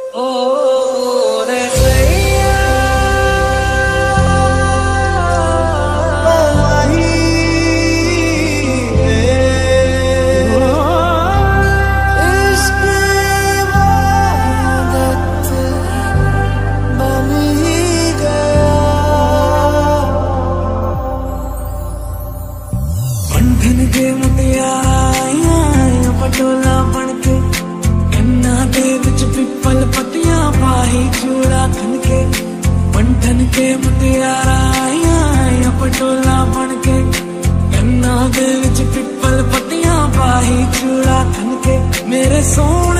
ओ रे सैया इश्क इबादत बन ही गया। बंधन के मुटियारा पटोला बनके कन्ना दे विच पिपल पतियां पाही चूड़ा खनके। बंधन के मुटियारा पटोला बनके कन्ना दे विच पिपल पतियां पाही चूड़ा खनके। मेरे सोने